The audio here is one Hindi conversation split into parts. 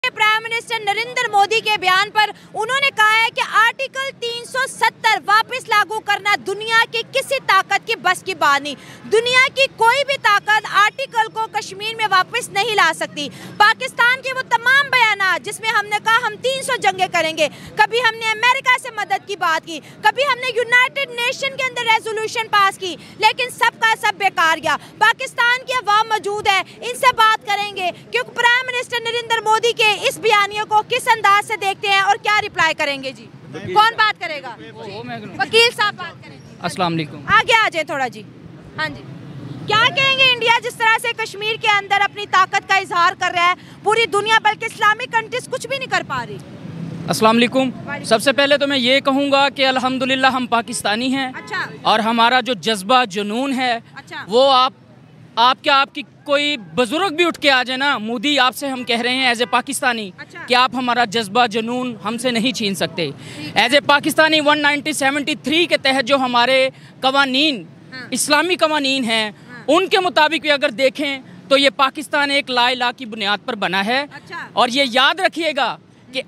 प्राइम मिनिस्टर नरेंद्र मोदी के बयान पर उन्होंने कहा है कि आर्टिकल 370 वापस लागू करना दुनिया की किसी ताकत की बस की बात नहीं। दुनिया की कोई भी ताकत आर्टिकल को कश्मीर में वापस नहीं ला सकती। पाकिस्तान के वो तमाम बयान जिसमें हमने कहा हम 300 जंगें करेंगे, कभी हमने अमेरिका से मदद की बात की, कभी हमने यूनाइटेड नेशन के अंदर रेजोल्यूशन पास की, लेकिन सबका सब बेकार गया। पाकिस्तान की अवाम मौजूद है, इनसे बात करेंगे क्योंकि प्राइम मिनिस्टर नरेंद्र मोदी के इस बयानियों को किस अंदाज से देखते हैं और क्या रिप्लाई करेंगे। जी कौन बात करेगा? वकील साहब बात करेंगे। अस्सलाम वालेकुम। आगे आ जाए थोड़ा जी। हाँ जी, क्या कहेंगे? इंडिया जिस तरह से कश्मीर के अंदर अपनी ताकत का इजहार कर रहा है, पूरी दुनिया बल्कि इस्लामिक कंट्रीज कुछ भी नहीं कर पा रही। अस्सलाम वालेकुम। सबसे पहले तो मैं ये कहूँगा कि अल्हम्दुलिल्लाह हम पाकिस्तानी हैं। अच्छा। और हमारा जो जज्बा जुनून है, अच्छा। वो आपकी कोई बुजुर्ग भी उठ के आ जाए ना, मोदी आपसे हम कह रहे हैं एज ए पाकिस्तानी। अच्छा। कि आप हमारा जज्बा जुनून हमसे नहीं छीन सकते। एज ए पाकिस्तानी 1973 के तहत जो हमारे कवानीन, इस्लामी कवानीन हैं, उनके मुताबिक भी अगर देखें तो ये पाकिस्तान एक ला इलाहा की बुनियाद पर बना है। अच्छा। और और ये याद रखिएगा कि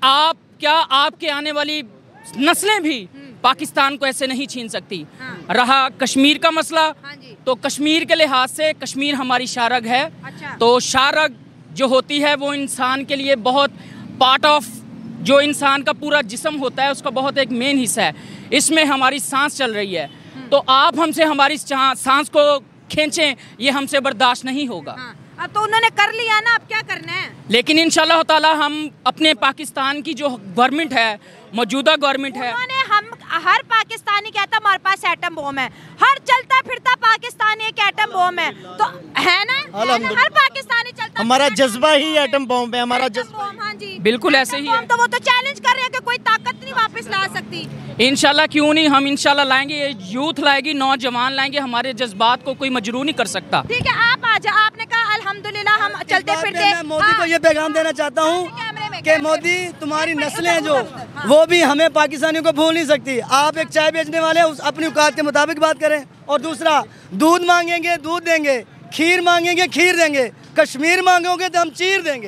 आपके आने वाली नस्लें भी पाकिस्तान को ऐसे नहीं छीन सकती। रहा कश्मीर का मसला, हाँ जी। तो कश्मीर के लिहाज से कश्मीर हमारी शारग है। अच्छा। तो शारग जो होती है वो इंसान के लिए बहुत पार्ट ऑफ, जो इंसान का पूरा जिस्म होता है उसका बहुत एक मेन हिस्सा है। इसमें हमारी सांस चल रही है, तो आप हमसे हमारी सांस को खींचें, ये हमसे बर्दाश्त नहीं होगा। अब तो उन्होंने कर लिया ना, अब क्या करना है? लेकिन इंशाल्लाह ताला हम अपने पाकिस्तान की जो गवर्नमेंट है, मौजूदा गवर्नमेंट है, हम हर पाकिस्तानी कहता हमारे पास एटम बम है, हर चलता फिरता पाकिस्तानी एक एटम बम है, तो है ना, हर पाकिस्तानी चलता हमारा जज्बा ही एटम बम है, हमारा जज्बा। हाँ जी, बिल्कुल ऐसे ही है। तो वो तो चैलेंज कर रहे हैं कि कोई ताकत नहीं वापस ला सकती। इंशाल्लाह क्यों नहीं, हम इंशाल्लाह लाएंगे, ये यूथ लाएगी, नौजवान लाएंगे, हमारे जज्बात को कोई मजबूर नहीं कर सकता। ठीक है, आप आ जाओ। आपने कहा अल्हम्दुलिल्लाह हम चलते फिरते। मैं मोदी को ये पैगाम देना चाहता हूँ कि मोदी तुम्हारी नस्लें जो वो भी हमें पाकिस्तानियों को भूल नहीं सकती। आप एक चाय बेचने वाले उस अपनी औकात के मुताबिक बात करें, और दूसरा दूध मांगेंगे दूध देंगे, खीर मांगेंगे खीर देंगे, कश्मीर मांगोगे तो हम चीर देंगे,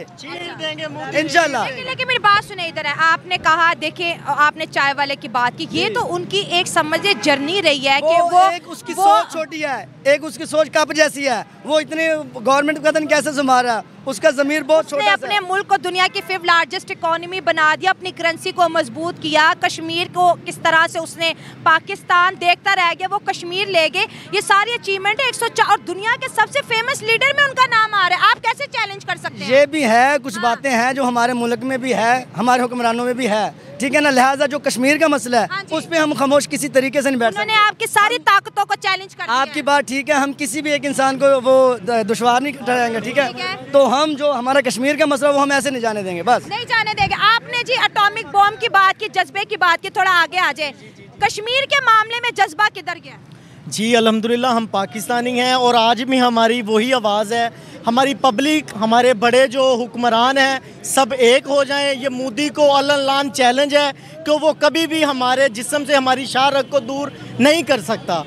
इंशाल्लाह। लेकिन मेरी बात सुने, इधर है। आपने कहा, देखिए आपने चाय वाले की बात की, ये तो उनकी एक समझिए जर्नी रही है कि वो एक उसकी सोच छोटी है, एक उसकी सोच कप जैसी है। वो इतने गवर्नमेंट का कदम कैसे संभाल रहा है, उसका ज़मीर बहुत छोटा है। अपने मुल्क को दुनिया की 5th लार्जेस्ट इकोनॉमी बना दिया, अपनी करेंसी को मजबूत किया, कश्मीर को किस तरह से उसने, पाकिस्तान देखता रह गया, वो कश्मीर ले गए। ये सारी अचीवमेंट है 104, और दुनिया के सबसे फेमस लीडर में उनका नाम आ रहा है। आप कैसे चैलेंज कर सकते हैं? ये भी है, कुछ बातें हैं जो हमारे मुल्क में भी है, हमारे हुक्मरानों में भी है, ठीक है ना। लिहाजा जो कश्मीर का मसला है उस पे हम खामोश किसी तरीके से नहीं बैठ सकते। उन्होंने आपकी सारी ताकतों को चैलेंज कर दिया। आपकी बात ठीक है, हम किसी भी एक इंसान को वो दुश्वार नहीं ठहराएंगे, ठीक है। तो हम जो हमारा कश्मीर का मसला वो हम ऐसे नहीं जाने देंगे, बस नहीं जाने देंगे। आपने जी एटॉमिक बॉम्ब की बात की, जज्बे की बात की, थोड़ा आगे आ जाए। कश्मीर के मामले में जज्बा किधर गया? जी अल्हम्दुलिल्लाह हम पाकिस्तानी हैं, और आज भी हमारी वही आवाज़ है। हमारी पब्लिक, हमारे बड़े जो हुक्मरान हैं, सब एक हो जाएं। ये मोदी को अल्लाह चैलेंज है कि वो कभी भी हमारे जिस्म से हमारी शारग को दूर नहीं कर सकता।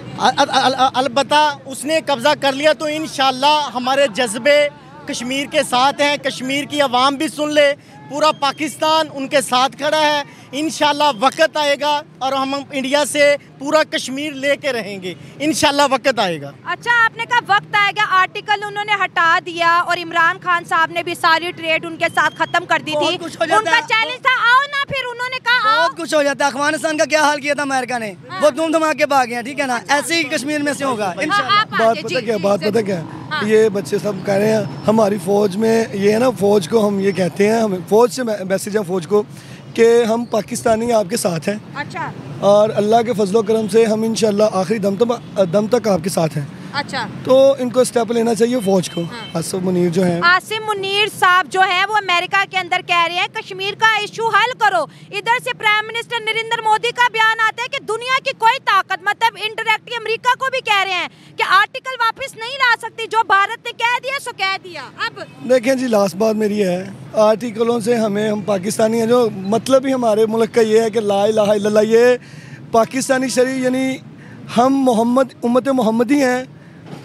अलबत्ता उसने कब्ज़ा कर लिया तो इंशाल्लाह हमारे जज्बे कश्मीर के साथ हैं। कश्मीर की आवाम भी सुन ले, पूरा पाकिस्तान उनके साथ खड़ा है। इंशाल्लाह वक्त आएगा और हम इंडिया से पूरा कश्मीर लेके रहेंगे, इंशाल्लाह वक्त आएगा। अच्छा, आपने कहा वक्त आएगा, आर्टिकल उन्होंने हटा दिया और इमरान खान साहब ने भी सारी ट्रेड उनके साथ खत्म कर दी थी। उनका चैलेंज था आओ ना, फिर उन्होंने कहा आओ। बहुत कुछ हो जाता है। अफगानिस्तान का क्या हाल किया था अमेरिका ने, वो धूम धमाके भाग गए, ठीक है ना। ऐसे ही कश्मीर में से होगा इंशाल्लाह। बात पता क्या, ये बच्चे सब कह रहे हैं हमारी फौज में ये है ना, फौज को हम ये कहते हैं, हमें फौज से मैसेज है फौज को कि हम पाकिस्तानी आपके साथ हैं। अच्छा। और अल्लाह के फजलो करम से हम इंशाल्लाह आखिरी दम तक आपके साथ हैं। अच्छा, तो इनको स्टेप लेना चाहिए फौज को। आसिम मुनीर जो है, आसिम मुनीर साहब जो है वो अमेरिका के अंदर कह रहे हैं कश्मीर का इशू हल करो। इधर से प्राइम मिनिस्टर नरेंद्र मोदी का बयान आता है कि दुनिया की कोई ताकत, मतलब इंडायरेक्टली अमेरिका को भी कह रहे हैं कि आर्टिकल वापस नहीं ला सकती, जो भारत ने कह दिया सो कह दिया। अब देखें जी, लास्ट बात मेरी है, आर्टिकलों से हम पाकिस्तानी हैं, जो मतलब ही हमारे मुल्क का ये है कि ला इलाहा इल्लल्लाह, ये पाकिस्तानी शरीय यानी हम मोहम्मद उम्मत मोहम्मदी हैं।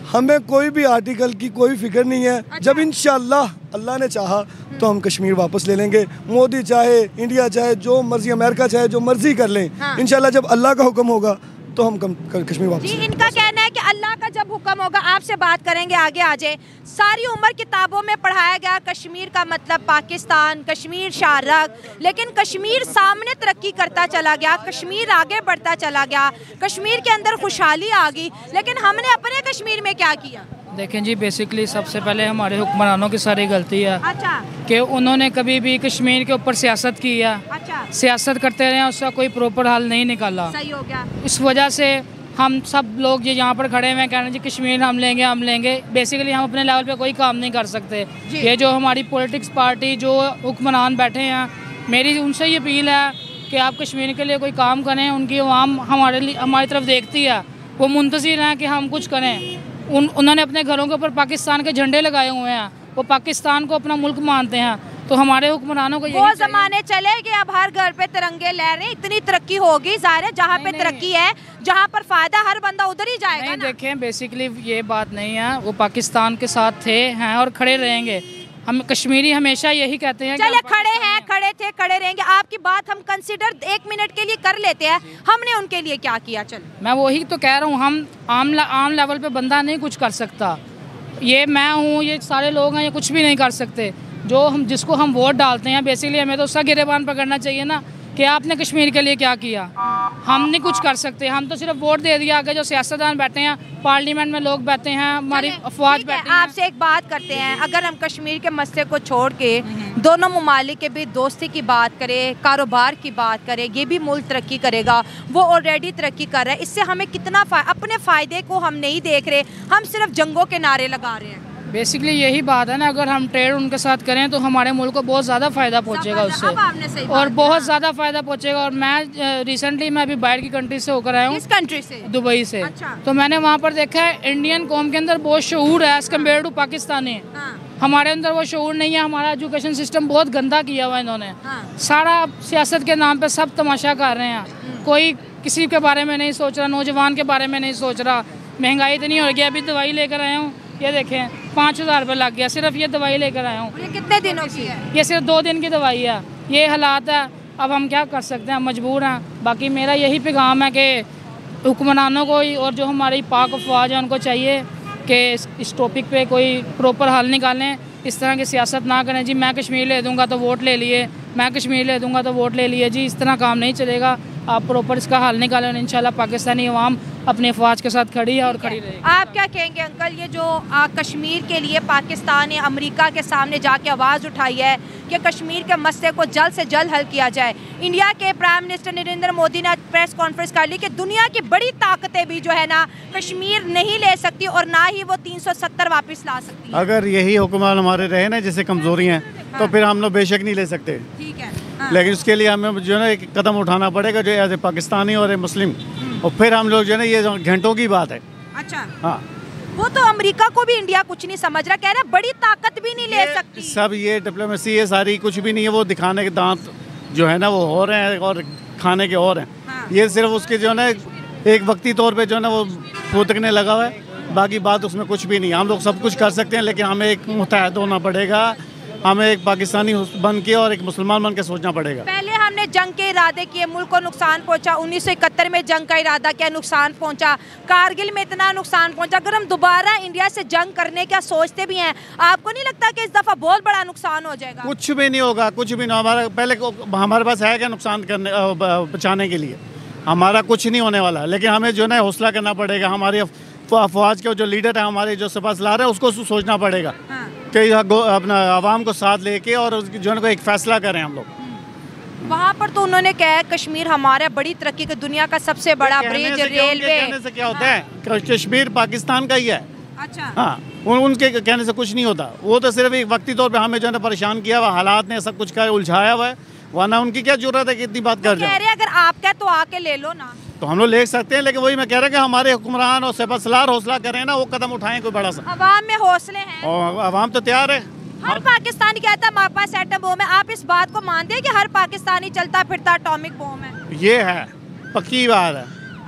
हमें कोई भी आर्टिकल की कोई फिक्र नहीं है। अच्छा। जब इंशाल्लाह अल्लाह ने चाहा तो हम कश्मीर वापस ले लेंगे। मोदी चाहे, इंडिया चाहे, जो मर्जी, अमेरिका चाहे, जो मर्जी कर लें। हाँ। इंशाल्लाह जब अल्लाह का हुक्म होगा तो हम कश्मीर वापस जी, ले लेंगे। इनका कहना है कि अल्लाह का जब हुक्म होगा। आपसे बात करेंगे आगे आ जाए। सारी उम्र किताबों में पढ़ाया गया कश्मीर का मतलब पाकिस्तान, कश्मीर शारक, लेकिन कश्मीर सामने तरक्की करता चला गया, कश्मीर आगे बढ़ता चला गया, कश्मीर के अंदर खुशहाली आ गई, लेकिन हमने अपने कश्मीर में क्या किया? देखें जी, बेसिकली सबसे पहले हमारे हुक्मरानों की सारी गलती है अच्छा कि उन्होंने कभी भी कश्मीर के ऊपर सियासत की है। अच्छा, सियासत करते रहे, उसका कोई प्रॉपर हल नहीं निकाला। सही हो गया। इस वजह से हम सब लोग ये यहाँ पर खड़े हुए हैं, कहना जी कश्मीर हम लेंगे। बेसिकली हम अपने लेवल पे कोई काम नहीं कर सकते। जी। ये जो हमारी पॉलिटिक्स पार्टी, जो हुक्मरान बैठे हैं, मेरी उनसे ये अपील है कि आप कश्मीर के लिए कोई काम करें। उनकी आवाम हमारी तरफ देखती है, वो मुंतज़िर हैं कि हम कुछ करें। उन्होंने अपने घरों के ऊपर पाकिस्तान के झंडे लगाए हुए हैं, वो पाकिस्तान को अपना मुल्क मानते हैं। तो हमारे हुक्मरानों को वो जमाने चले कि अब हर घर पे तिरंगे लहरें, इतनी तरक्की होगी। जाहिर है जहाँ पे तरक्की है, जहाँ पर फायदा, हर बंदा उधर ही जाएगा नहीं, ना। देखें बेसिकली ये बात नहीं है। वो पाकिस्तान के साथ थे, हैं और खड़े रहेंगे। हम कश्मीरी हमेशा यही कहते हैं कि चले, हम खड़े हैं, खड़े थे, खड़े रहेंगे। आपकी बात हम कंसिडर 1 मिनट के लिए कर लेते हैं। हमने उनके लिए क्या किया? चल, मैं वही तो कह रहा हूँ, हम आम लेवल पे बंदा नहीं कुछ कर सकता। ये मैं हूँ, ये सारे लोग हैं, ये कुछ भी नहीं कर सकते। जिसको हम वोट डालते हैं, बेसिकली हमें तो उसका गिरेबान पकड़ना चाहिए ना कि आपने कश्मीर के लिए क्या किया। हम नहीं कुछ कर सकते, हम तो सिर्फ वोट दे दिया। आगे जो सियासतदान बैठे हैं, पार्लियामेंट में लोग बैठे हैं, हमारी अफवाज बैठे हैं। आपसे एक बात करते हैं, अगर हम कश्मीर के मसले को छोड़ के दोनों ममालिक के बीच दोस्ती की बात करें, कारोबार की बात करें, ये भी मुल्क तरक्की करेगा, वो ऑलरेडी तरक्की कर रहा है। इससे हमें कितना अपने फ़ायदे को हम नहीं देख रहे, हम सिर्फ जंगों के नारे लगा रहे हैं। बेसिकली यही बात है ना, अगर हम ट्रेड उनके साथ करें तो हमारे मुल्क को बहुत ज़्यादा फ़ायदा पहुंचेगा उससे, और बहुत ज़्यादा फ़ायदा पहुंचेगा। और मैं रिसेंटली मैं अभी बाहर की कंट्री से होकर आया हूँ, किस कंट्री से? दुबई से। अच्छा। तो मैंने वहाँ पर देखा है इंडियन कौम के अंदर बहुत शऊर है एज़ कम्पेयर टू पाकिस्तानी। हाँ। हमारे अंदर वो शऊर नहीं है। हमारा एजुकेशन सिस्टम बहुत गंदा किया हुआ इन्होंने। हाँ। सारा सियासत के नाम पे सब तमाशा कर रहे हैं। कोई किसी के बारे में नहीं सोच रहा, नौजवान के बारे में नहीं सोच रहा। महंगाई इतनी हो गई, अभी दवाई लेकर आया हूँ, ये देखें 5000 रुपये लग गया सिर्फ ये दवाई लेकर आया हूँ। ये कितने दिनों की है? ये सिर्फ 2 दिन की दवाई है। ये हालात है, अब हम क्या कर सकते हैं, मजबूर हैं। बाकी मेरा यही पैगाम है कि हुक्मरानों को और जो हमारी पाक अफवाज है उनको चाहिए कि इस टॉपिक पे कोई प्रॉपर हल निकालें। इस तरह की सियासत ना करें जी, मैं कश्मीर ले दूंगा तो वोट ले लिए, मैं कश्मीर ले दूंगा तो वोट ले लिए। जी, इस तरह काम नहीं चलेगा। आप प्रॉपर इसका हल निकालें, इंशाल्लाह पाकिस्तानी अवाम अपनी अफवाज के साथ खड़ी है और खड़ी रहेगी। आप क्या कहेंगे अंकल, ये जो कश्मीर के लिए पाकिस्तान ने अमेरिका के सामने जाके आवाज़ उठाई है कि कश्मीर के मसले को जल्द से जल्द हल किया जाए। इंडिया के प्राइम मिनिस्टर नरेंद्र मोदी ने प्रेस कॉन्फ्रेंस कर ली कि दुनिया की बड़ी ताकतें भी जो है ना कश्मीर नहीं ले सकती और ना ही वो 370 वापस ला सकती है। अगर यही हुक्मरान हमारे रहे ना जैसे कमज़ोरी हैं तो फिर हम लोग बेशक नहीं ले सकते। ठीक है। हाँ। लेकिन उसके लिए हमें जो है ना एक कदम उठाना पड़ेगा जो एज ए पाकिस्तानी और ए मुस्लिम, और फिर हम लोग जो है ना, ये घंटों की बात है। अच्छा। हाँ, वो तो अमेरिका को भी इंडिया कुछ नहीं समझ रहा, कह रहा बड़ी ताकत भी नहीं ले सकती। सब ये डिप्लोमेसी है सारी, कुछ भी नहीं है। वो दिखाने के दांत जो है ना वो हो रहे हैं और खाने के और हैं। हाँ। ये सिर्फ उसके जो है ना एक वक्ती तौर पे जो है ना वो फूटकने लगा हुआ है, बाकी बात उसमें कुछ भी नहीं। हम लोग सब कुछ कर सकते हैं, लेकिन हमें एक मुत्तहद होना पड़ेगा। हमें एक पाकिस्तानी बन के और एक मुसलमान बन के सोचना पड़ेगा। पहले हमने जंग के इरादे किए, मुल्क को नुकसान पहुंचा। 1971 में जंग का इरादा किया, नुकसान पहुंचा। कारगिल में इतना नुकसान पहुंचा। अगर हम दोबारा इंडिया से जंग करने का सोचते भी हैं, आपको नहीं लगता कि इस दफ़ा बहुत बड़ा नुकसान हो जाएगा? कुछ भी नहीं होगा, कुछ भी नहीं। हमारा पहले हमारे पास है क्या नुकसान करने बचाने के लिए? हमारा कुछ नहीं होने वाला। लेकिन हमें जो है ना हौसला करना पड़ेगा। हमारी अफवाज के जो लीडर है हमारे, जो सिपास ला रहे हैं, उसको सोचना पड़ेगा कि अपना आवाम को साथ लेके और जो है एक फ़ैसला करें हम लोग। वहाँ पर तो उन्होंने कहा कश्मीर हमारा बड़ी तरक्की का दुनिया का सबसे बड़ा ब्रिज, रेलवे। कहने से क्या होता है, कश्मीर पाकिस्तान का ही है। अच्छा। हाँ, उनके कहने से कुछ नहीं होता। वो तो सिर्फ एक वक्ती तौर पे हमें जो है ना परेशान किया हुआ, हालात ने सब कुछ का उलझाया हुआ है, वरना उनकी क्या जरूरत है कि इतनी बात कर जाए। कह रहे अगर आप कह तो आके ले लो ना। तो हम लोग ले सकते हैं, लेकिन वही मैं कह रहा कि हमारे हुक्मरान और सिपहसालार हौसला करें ना, वो कदम उठाएं कोई बड़ा सा। अवाम में हौसले हैं और आवाम तो तैयार है। हर पाकिस्तानी कहता है हमारे पास एटम बम है। आप इस बात को मानते हैं कि हर पाकिस्तानी चलता फिरता एटॉमिक बम है? ये है, पक्की बात है।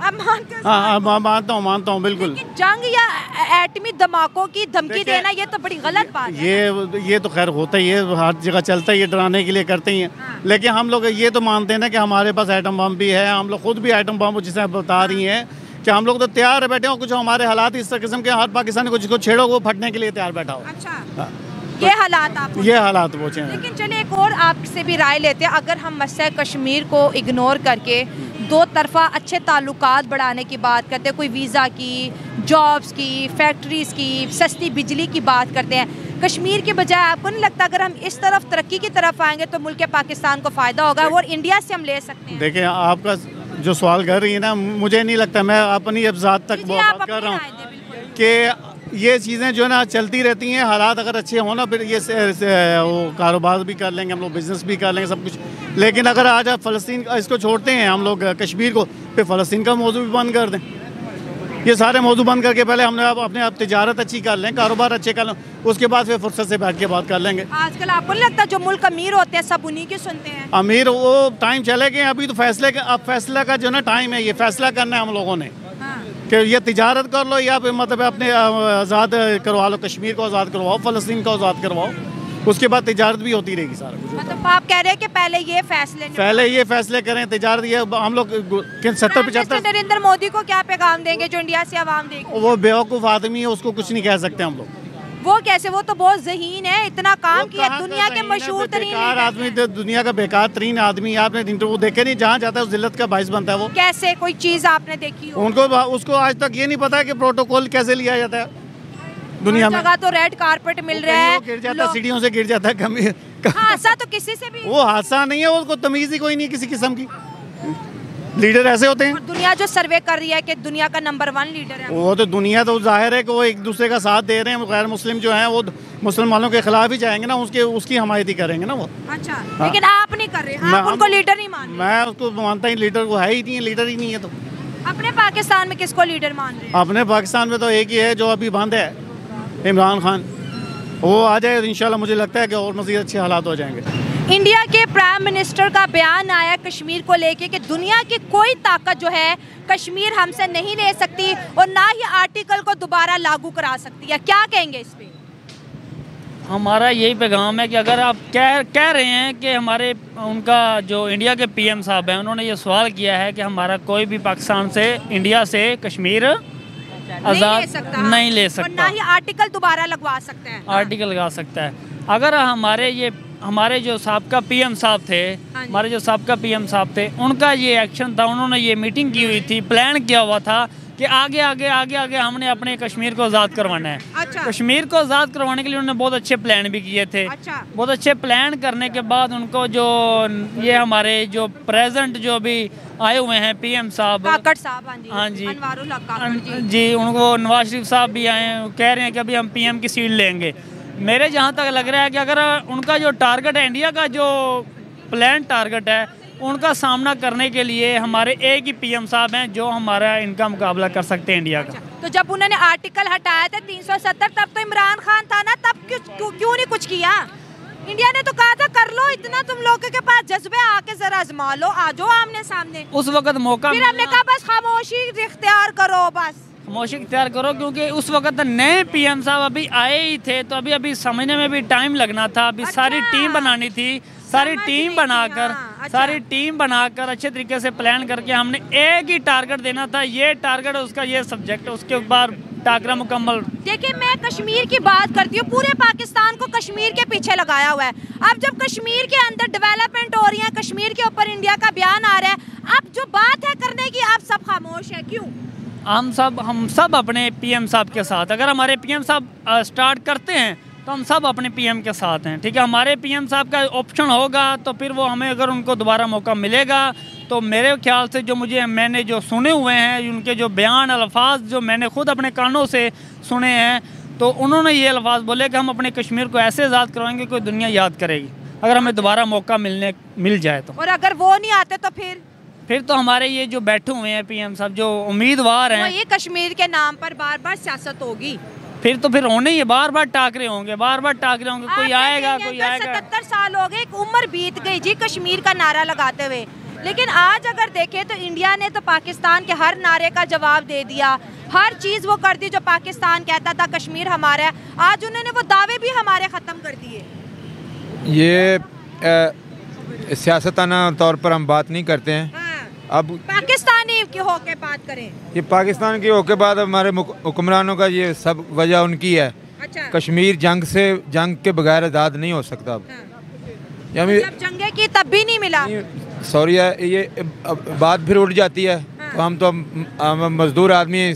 आप मानते हो? हाँ मानता हूँ बिल्कुल। लेकिन जंग या एटमी धमाकों की धमकी देना ये तो बड़ी गलत बात है। ये तो खैर होता ही है, हर जगह चलता ही है, डराने के लिए करते ही हैं। हाँ। लेकिन हम लोग ये तो मानते हैं ना कि हमारे पास आइटम बम भी है, हम लोग खुद भी आइटम बम जिसे आप बता रही हैं कि हम लोग तो तैयार बैठे हो, कुछ हमारे हालात इस किस्म के, हर पाकिस्तानी को जिसको छेड़ो वो फटने के लिए तैयार बैठा हो। अच्छा, ये हालात आप ये हालात वो हैं। लेकिन चलिए एक और आपसे भी राय लेते हैं। अगर हम मसला कश्मीर को इग्नोर करके दो तरफा अच्छे ताल्लुकात बढ़ाने की बात करते हैं, कोई वीज़ा की, जॉब्स की, फैक्ट्रीज़ की, सस्ती बिजली की बात करते हैं, कश्मीर के बजाय आपको नहीं लगता अगर हम इस तरफ तरक्की की तरफ आएंगे तो मुल्क पाकिस्तान को फ़ायदा होगा और इंडिया से हम ले सकते हैं? देखिए आपका जो सवाल कर रही है ना, मुझे नहीं लगता, मैं अपनी ज़ात तक बात कर रहा हूँ कि ये चीज़ें जो है ना चलती रहती हैं। हालात अगर अच्छे हों ना फिर ये वो कारोबार भी कर लेंगे हम लोग, बिज़नेस भी कर लेंगे, सब कुछ। लेकिन अगर आज आप फ़लस्तीन इसको छोड़ते हैं हम लोग कश्मीर को, फिर फ़लस्तीन का मौजू भी बंद कर दें। ये सारे मौजू बंद करके पहले हमने अपने आप तिजारत अच्छी कर लें, कारोबार अच्छे कर लें, उसके बाद फिर फुर्सत से बैठ के बात कर लेंगे। आजकल आपको नहीं लगता जो मुल्क अमीर होते हैं सब उन्हीं की सुनते हैं? अमीर वो टाइम चले गए, अभी तो फैसले का जो ना टाइम है, ये फैसला करना है हम लोगों ने कि ये तिजारत कर लो या फिर मतलब अपने आज़ाद करवा लो, कश्मीर को आज़ाद करवाओ, फ़लस्तीन को आज़ाद करवाओ, उसके बाद तिजारत भी होती रहेगी सारा कुछ। मतलब आप कह रहे हैं कि पहले ये फैसले करें, तिजारत ये हम लोग 70-75। नरेंद्र मोदी को क्या पैगाम देंगे जो इंडिया से आवाम देगी? वो बेवकूफ़ आदमी है, उसको कुछ नहीं कह सकते हम लोग। वो कैसे? वो तो बहुत ज़हीन है, इतना काम किया, दुनिया के मशहूर तरीन आदमी, दुनिया का बेकार तरीन आदमी। आपने इंटरव्यू देखे नहीं, जहाँ जाता है उस जिल्लत का बाइस बनता है वो। कैसे? कोई चीज़ आपने देखी हो? उसको आज तक ये नहीं पता है कि प्रोटोकॉल कैसे लिया जाता है दुनिया में। जगह तो रेड कारपेट मिल रहा है, गिर जाता है, सीढ़ियों से गिर जाता है कभी। हादसा तो किसी से भी, वो हादसा नहीं है, उसको तमीज़ ही कोई नहीं किसी किस्म की। लीडर ऐसे होते हैं। और दुनिया जो सर्वे कर रही है कि दुनिया का नंबर 1 लीडर है, वो तो दुनिया तो जाहिर है कि वो एक दूसरे का साथ दे रहे हैं। गैर मुस्लिम जो हैं वो मुसलमानों के खिलाफ ही जाएंगे ना, उसकी हमायत ही करेंगे ना वो। अच्छा, लेकिन आप नहीं कर रहे, आप उनको लीडर नहीं मान रहे? मैं उसको मानता ही, लीडर को है ही नहीं, लीडर ही नहीं है। तो अपने पाकिस्तान में किसको लीडर मान रहे हैं? अपने पाकिस्तान में तो एक ही है जो अभी बंद है, इमरान खान। वो आ जाए तो इंशाल्लाह मुझे लगता है कि और मज़ीद अच्छे हालात हो जाएंगे। इंडिया के प्राइम मिनिस्टर का बयान आया कश्मीर को लेके कि दुनिया की कोई ताकत जो है कश्मीर हमसे नहीं ले सकती और ना ही आर्टिकल को दोबारा लागू करा सकती है। क्या कहेंगे इस पे? हमारा यही पैगाम है कि अगर आप कह रहे हैं कि हमारे उनका जो इंडिया के पीएम साहब हैं उन्होंने ये सवाल किया है कि हमारा कोई भी पाकिस्तान से, इंडिया से कश्मीर आज़ाद नहीं ले सकता, और ना ही आर्टिकल दोबारा लगवा सकता है, आर्टिकल लगा सकता है। अगर हमारे जो साबका पीएम साहब थे, उनका ये एक्शन था, उन्होंने ये मीटिंग की हुई थी, प्लान किया हुआ था कि आगे हमने अपने कश्मीर को आज़ाद करवाना है। अच्छा। कश्मीर को आज़ाद करवाने के लिए उन्होंने बहुत अच्छे प्लान भी किए थे। अच्छा। बहुत अच्छे प्लान करने के बाद उनको जो ये हमारे जो प्रेजेंट जो भी आए हुए हैं पीएम साहब, काकड़ साहब, हाँ जी, अनवारुल हक काकड़ जी, उनको नवाज शरीफ साहब भी आए, कह रहे हैं कि अभी हम पीएम की सीट लेंगे। मेरे जहाँ तक लग रहा है कि अगर उनका जो टारगेट है, इंडिया का जो प्लान टारगेट है, उनका सामना करने के लिए हमारे एक ही पीएम साहब हैं जो हमारा इनका मुकाबला कर सकते हैं इंडिया का। तो जब उन्होंने आर्टिकल हटाया था 370, तब तो इमरान खान था ना, तब क्यों नहीं कुछ किया? इंडिया ने तो कहा था कर लो, इतना तुम लोगों के पास जज्बे, आके जरा आजमा लो, आ जाओ आमने सामने। उस वक्त मौका, फिर हमने कहा बस खामोशी इख्तियार करो, बस खामोशी इख्तियार करो, क्योंकि उस वक्त नए पीएम साहब अभी आए ही थे, तो अभी समझने में भी टाइम लगना था। अभी सारी टीम बनानी थी, सारी टीम बनाकर अच्छे तरीके से प्लान करके हमने एक ही टारगेट देना था, ये टारगेट उसका, ये सब्जेक्ट, उसके ऊपर टाकरा मुकम्मल। देखिए, मैं कश्मीर की बात करती हूँ, पूरे पाकिस्तान को कश्मीर के पीछे लगाया हुआ है। अब जब कश्मीर के अंदर डेवलपमेंट हो रही है, कश्मीर के ऊपर इंडिया का बयान आ रहा है, अब जो बात है करने की, आप सब खामोश है, क्यों? हम सब अपने पीएम साहब के साथ, अगर हमारे पीएम साहब स्टार्ट करते हैं तो हम सब अपने पीएम के साथ हैं, ठीक है। हमारे पीएम साहब का ऑप्शन होगा तो फिर वो हमें, अगर उनको दोबारा मौका मिलेगा तो मेरे ख्याल से जो मैंने जो सुने हुए हैं, उनके जो बयान अल्फाज जो मैंने खुद अपने कानों से सुने हैं, तो उन्होंने ये अल्फाज बोले कि हम अपने कश्मीर को ऐसे आज़ाद करवाएंगे कोई दुनिया याद करेगी, अगर हमें दोबारा मौका मिल जाए तो। और अगर वो नहीं आते तो फिर तो हमारे ये जो बैठे हुए हैं पीएम साहब, जो उम्मीदवार हैं, ये कश्मीर के नाम पर बार बार सियासत होगी, फिर होने ही बार बार टाकरे होंगे, कोई आएगा। 77 साल हो गए, एक उम्र बीत गई जी कश्मीर का नारा लगाते हुए। लेकिन आज अगर देखें तो इंडिया ने तो पाकिस्तान के हर नारे का जवाब दे दिया, हर चीज़ वो कर दी जो पाकिस्तान कहता था कश्मीर हमारा है। आज उन्होंने वो दावे भी हमारे ख़त्म कर दिए। ये सियासताना तौर पर हम बात नहीं करते हैं। हाँ। अब पाकिस्तानी की होके बात करें, ये पाकिस्तान की होके बाद हमारे हुक्मरानों का ये सब वजह उनकी है। अच्छा। कश्मीर जंग के बगैर आज़ाद नहीं हो सकता। अब जब जंगे की तब भी नहीं मिला। सॉरी ये बात फिर उठ जाती है। तो हम तो मजदूर आदमी हैं।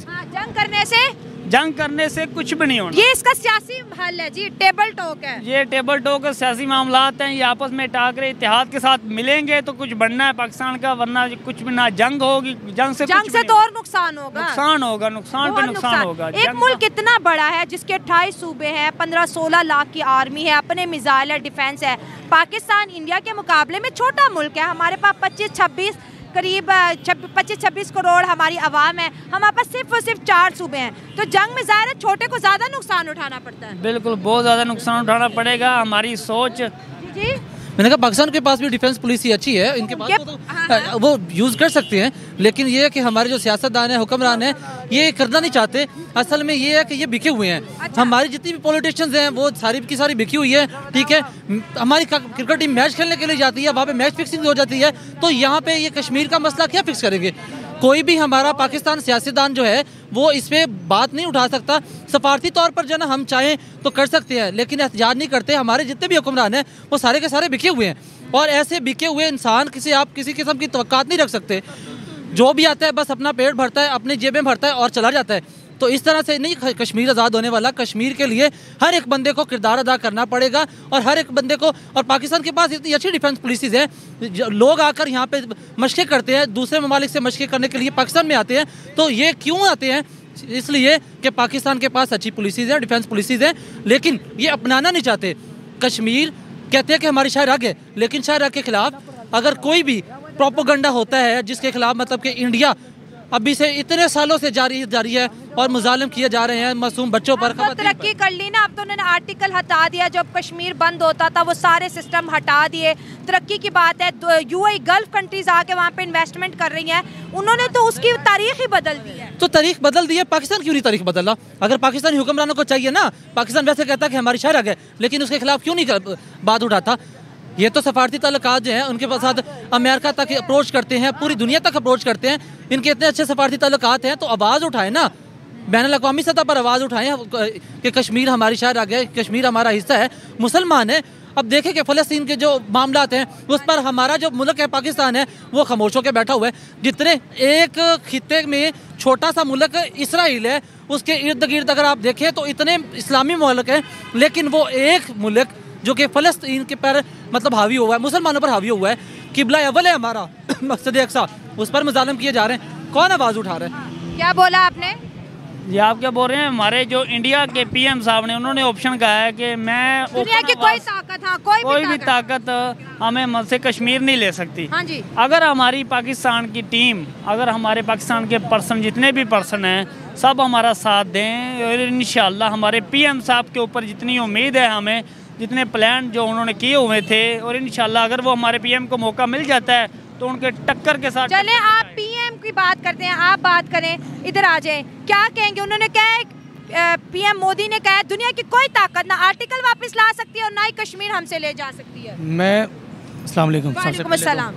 जंग करने से कुछ भी नहीं होना। ये इसका सियासी हल है जी, टेबल टॉक है। ये टेबल टॉक है, सियासी मामलात हैं, ये आपस में टाकरे इत्तेहाद के साथ मिलेंगे तो कुछ बनना है पाकिस्तान का, वरना कुछ भी ना। जंग होगी, जंग से तो और नुकसान होगा, नुकसान पे नुकसान होगा। एक मुल्क इतना बड़ा है जिसके 28 सूबे हैं, 15-16 लाख की आर्मी है, अपने मिसाइल है, डिफेंस है। पाकिस्तान इंडिया के मुकाबले में छोटा मुल्क है। हमारे पास 25-26 करीब 25-26 करोड़ हमारी आवाम है। हमारे पास सिर्फ और सिर्फ 4 सूबे हैं। तो जंग में ज़ाहिर है छोटे को ज़्यादा नुकसान उठाना पड़ता है। बिल्कुल, बहुत ज़्यादा नुकसान उठाना पड़ेगा। हमारी सोच जी, मैंने कहा पाकिस्तान के पास भी डिफेंस पॉलिसी अच्छी है, इनके पास वो यूज़ कर सकते हैं, लेकिन ये है कि हमारे जो सियासतदान हैं, हुक्मरान हैं, ये करना नहीं चाहते। असल में ये है कि ये बिके हुए हैं। अच्छा। हमारी जितनी भी पॉलिटिशियंस हैं वो सारी की सारी बिकी हुई है। ठीक है, हमारी क्रिकेट टीम मैच खेलने के लिए जाती है, वहाँ पे मैच फिक्सिंग हो जाती है, तो यहाँ पे ये कश्मीर का मसला क्या फिक्स करेंगे? कोई भी हमारा पाकिस्तान सियासतदान जो है वो इस पर बात नहीं उठा सकता। सफारती तौर पर जो ना हम चाहें तो कर सकते हैं, लेकिन एहतजाज नहीं करते। हमारे जितने भी हुक्मरान हैं वो सारे के सारे बिके हुए हैं, और ऐसे बिके हुए इंसान आप किसी किस्म की तवक्कात नहीं रख सकते। जो भी आता है बस अपना पेट भरता है, अपनी जेबें भरता है और चला जाता है। तो इस तरह से नहीं कश्मीर आज़ाद होने वाला। कश्मीर के लिए हर एक बंदे को किरदार अदा करना पड़ेगा, और हर एक बंदे को। और पाकिस्तान के पास इतनी अच्छी डिफेंस पॉलिसीज़ हैं, लोग आकर यहाँ पे मशक़ें करते हैं, दूसरे ममालिक से मशक़ें करने के लिए पाकिस्तान में आते हैं। तो ये क्यों आते हैं? इसलिए कि पाकिस्तान के पास अच्छी पॉलिसीज़ हैं, डिफेंस पॉलिसीज़ हैं, लेकिन ये अपनाना नहीं चाहते। कश्मीर कहते हैं कि हमारी शाहराग है, लेकिन शाहराग के खिलाफ अगर कोई भी प्रोपोगंडा होता है जिसके खिलाफ मतलब कि इंडिया अभी से इतने सालों से जारी है और मुजालिम किए जा रहे हैं मासूम बच्चों पर। तो तरक्की कर ली ना, अब तो उन्होंने आर्टिकल हटा दिया। जब कश्मीर बंद होता था वो सारे सिस्टम हटा दिए। तरक्की की बात है। यूएई गल्फ कंट्रीज आके वहाँ पे इन्वेस्टमेंट कर रही हैं। उन्होंने तो उसकी तारीख ही बदल दी है। तो तारीख बदल दी है, पाकिस्तान क्यों नहीं तारीख बदला? अगर पाकिस्तानी हुक्मरानों को चाहिए ना, पाकिस्तान वैसे कहता है कि हमारी शाहराग है, लेकिन उसके खिलाफ क्यों नहीं बात उठाता? ये तो सफारती ताल्लुकात जो हैं उनके साथ अमेरिका तक अप्रोच करते हैं, पूरी दुनिया तक अप्रोच करते हैं। इनके इतने अच्छे सफारती ताल्लुकात हैं, तो आवाज़ उठाएं ना, बैनुल-अक़वामी सतह पर आवाज़ उठाएं कि कश्मीर हमारी शाहराग है, कश्मीर हमारा हिस्सा है, मुसलमान है। अब देखें कि फ़लस्तीन के जो मामलात हैं उस पर हमारा जो मुल्क है पाकिस्तान है वो खामोश होकर बैठा हुआ है। जितने एक खित्ते में छोटा सा मुल्क इसराइल है, उसके इर्द गिर्द अगर आप देखें तो इतने इस्लामी मुल्क हैं, लेकिन वो एक मुल्क जो कि फ़लस्तीन के पर मतलब हावी हुआ है, मुसलमानों पर हावी हुआ है, किबला अव्वल है हमारा मस्जिद अक्सा, उस पर मुजालिम किए जा रहे हैं। कौन आवाज़ उठा रहे हैं? क्या बोला आपने? ये आप क्या बोल रहे हैं? हमारे जो इंडिया के पीएम साहब ने उन्होंने ऑप्शन कहा है कि मैं दुनिया की कोई ताकत, हाँ कोई भी ताकत हमें मुझसे कश्मीर नहीं ले सकती। हाँ जी। अगर हमारी पाकिस्तान की टीम, अगर हमारे पाकिस्तान के पर्सन जितने भी पर्सन हैं सब हमारा साथ दें, और इंशाल्लाह हमारे पीएम साहब के ऊपर जितनी उम्मीद है, हमें जितने प्लान जो उन्होंने किए हुए थे, और इंशाल्लाह अगर वो हमारे पीएम को मौका मिल जाता है तो उनके टक्कर के साथ। चले आप पीएम की बात करते हैं, आप बात करें, इधर आ जाएं। क्या कहेंगे? उन्होंने कहा, पीएम मोदी ने कहा दुनिया की कोई ताकत ना आर्टिकल वापस ला सकती है और ना ही कश्मीर हमसे ले जा सकती है। मैं अस्सलाम वालेकुम, वालेकुम अस्सलाम।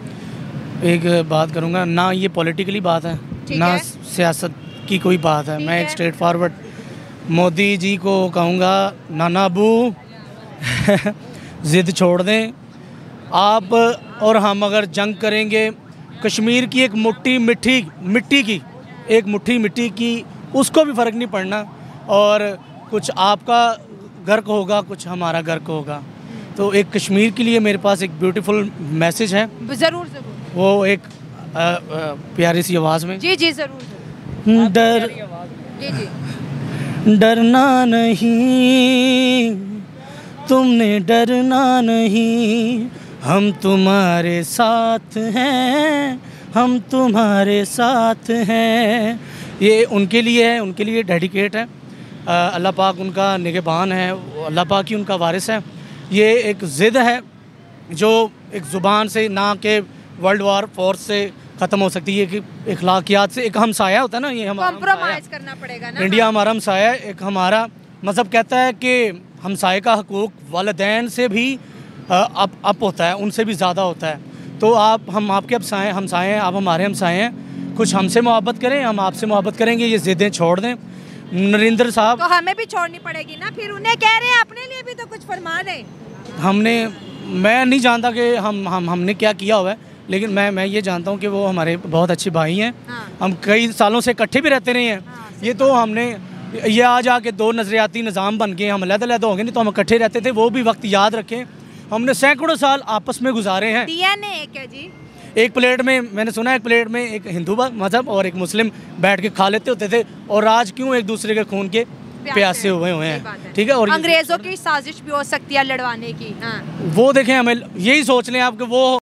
एक बात करूँगा, ना ये पॉलिटिकली बात है ना सियासत की कोई बात है। मैं एक स्ट्रेट फॉरवर्ड मोदी जी को कहूँगा, नाना अबू ज़िद छोड़ दें। आप और हम अगर जंग करेंगे, कश्मीर की एक मिट्टी की एक मुट्ठी मिट्टी की, उसको भी फ़र्क नहीं पड़ना, और कुछ आपका गर्क होगा, कुछ हमारा गर्क होगा। तो एक कश्मीर के लिए मेरे पास एक ब्यूटीफुल मैसेज है। ज़रूर वो एक प्यारी सी आवाज़ में। जी जी ज़रूर। डरना नहीं, तुमने डरना नहीं, हम तुम्हारे साथ हैं, हम तुम्हारे साथ हैं। ये उनके लिए है, उनके लिए डेडिकेट है। अल्लाह पाक उनका निगहबान है, अल्लाह पाक ही उनका वारिस है। ये एक ज़िद है जो एक ज़ुबान से ना, कि वर्ल्ड वार 4 से ख़त्म हो सकती है कि अखलाकियात से। एक हमसाया होता है ना, ये हमारा कॉम्प्रोमाइज करना पड़ेगा ना। इंडिया हमारा हमसाया है। एक हमारा मज़हब कहता है कि हमसाए का हकूक़ वालिदैन से भी अप होता है, उनसे भी ज़्यादा होता है। तो हम आपके हमसाए हैं, आप हमारे हमसाए हैं, कुछ हमसे मोहब्बत करें, हम आपसे मोहब्बत करेंगे, ये ज़िद्दें छोड़ दें। नरेंद्र साहब तो हमें भी छोड़नी पड़ेगी ना, फिर उन्हें कह रहे हैं अपने लिए भी तो कुछ फरमा दें। मैं नहीं जानता कि हमने क्या किया हुआ है, लेकिन मैं ये जानता हूँ कि वो हमारे बहुत अच्छे भाई हैं। हाँ। हम कई सालों से इकट्ठे भी रहते रहे हैं। हाँ, ये तो हमने ये आज आके 2 नज़रियाती निज़ाम बन गए, हम अलग-अलग हो गए, नहीं तो हम इकट्ठे रहते थे। वो भी वक्त याद रखें, हमने सैकड़ों साल आपस में गुजारे हैं। डीएनए एक है जी। एक प्लेट में, मैंने सुना है एक प्लेट में एक हिंदू मज़हब और एक मुस्लिम बैठ के खा लेते होते थे, और आज क्यों एक दूसरे के खून के प्यासे हुए हैं। ठीक है। और अंग्रेजों की साजिश भी हो सकती है लड़वाने की। हाँ। वो देखें, हमें यही सोच लें आप कि वो